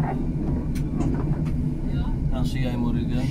Kanske jag imorgon ryggen.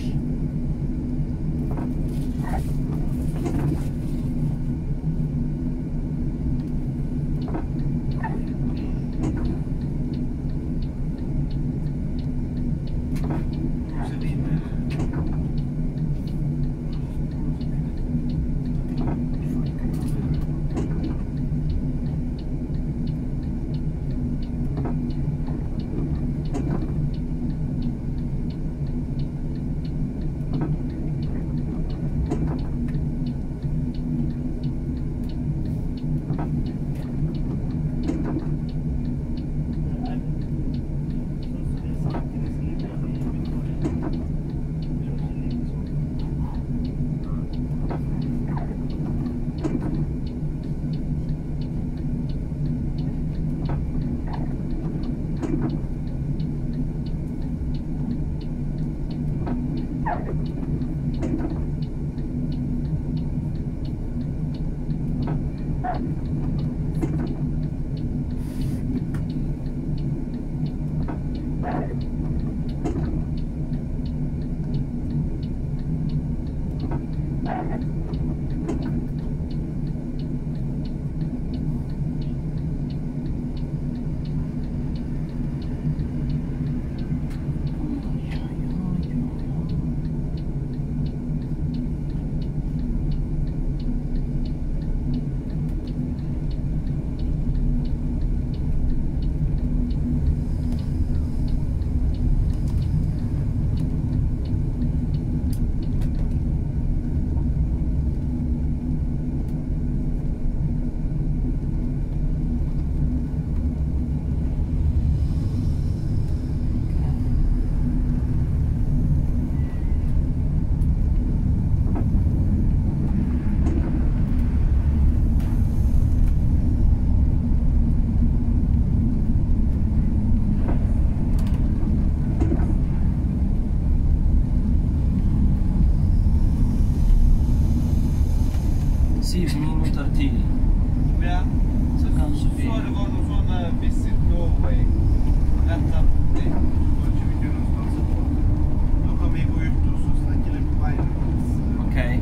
Minuter till. Ja. Så kanske vi... Så det var någon sån Visit Norway. Vänta på det. Så vi kan någonstans på. Då kommer vi gå ut och så snackar vi på vägen. Okej.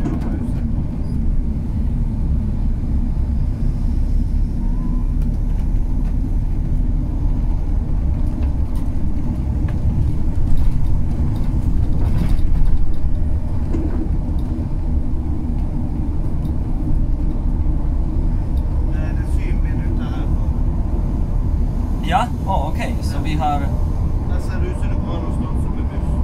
Ja, okej. Så vi har... Där ser det ut som det går någonstans som är buss.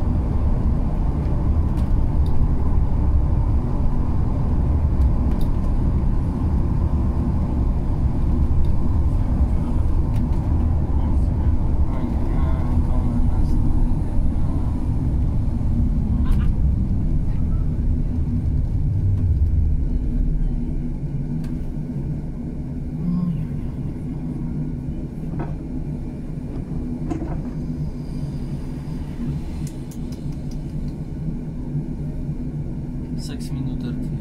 Minuter till.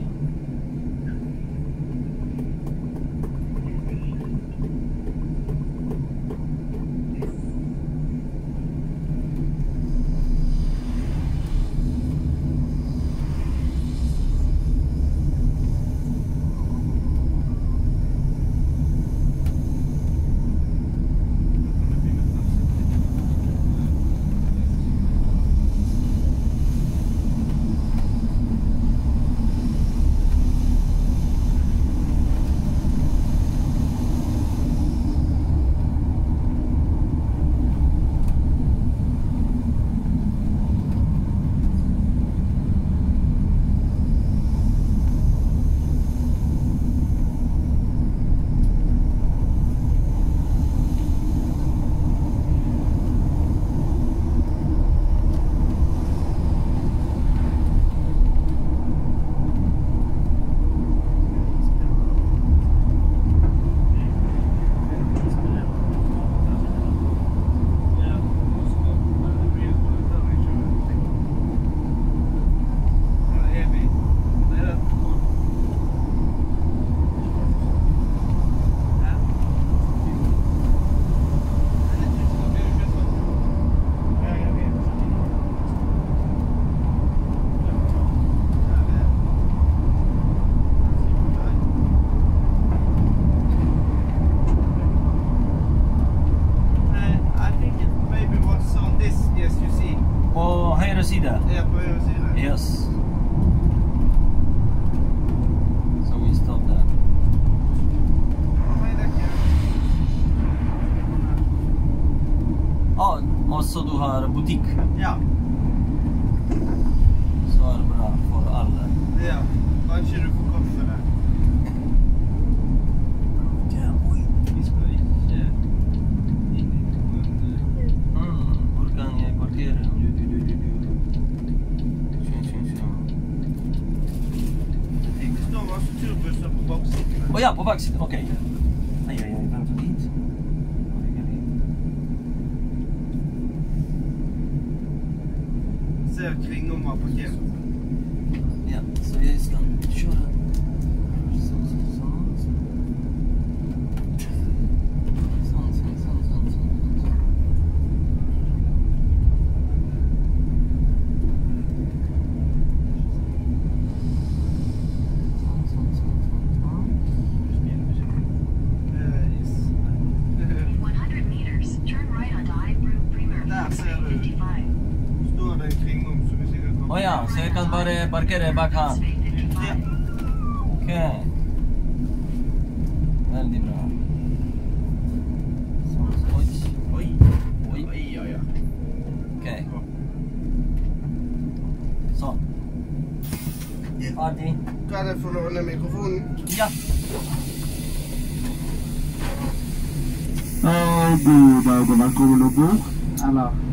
side? Ja, på høyre side. Yes. So we stop there. Og så du har butikk. Ja. Så er det bra for alle. Ja. Kanskje du får kaffe der. Vi skal ikke inn i noen... Hvor kan jeg parkere? Det står masse turbusser på baksiden. Å ja, på baksiden. Ok. Ai, vent litt. Ser Kringom har parkert. Ja, så jeg skal kjøre. Sånn. Å ja, så jeg kan bare parkere bak han. Ja. Ok. Veldig bra. Sånn. Oi. Ok. Sånn. Ferdig. Hva er det for noe med mikrofonen? Ja. God dag og velkommen ombord. Eller